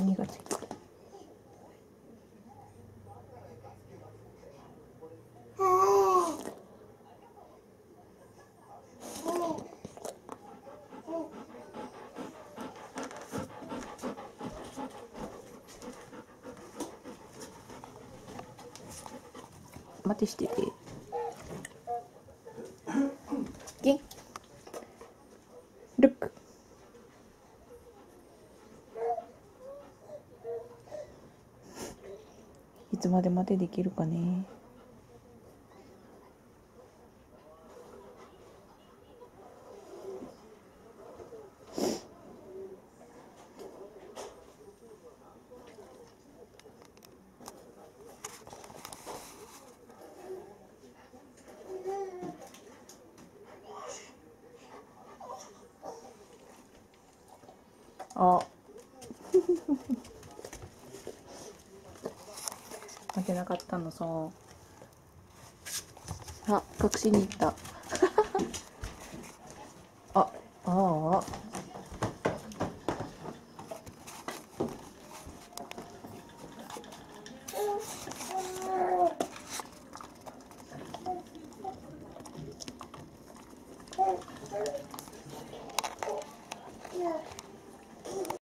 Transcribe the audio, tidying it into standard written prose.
何がついた。待てしてて。ルック。いつまで待てできるかね。あ待てなかったのさ。あ、隠しに行った。ああ。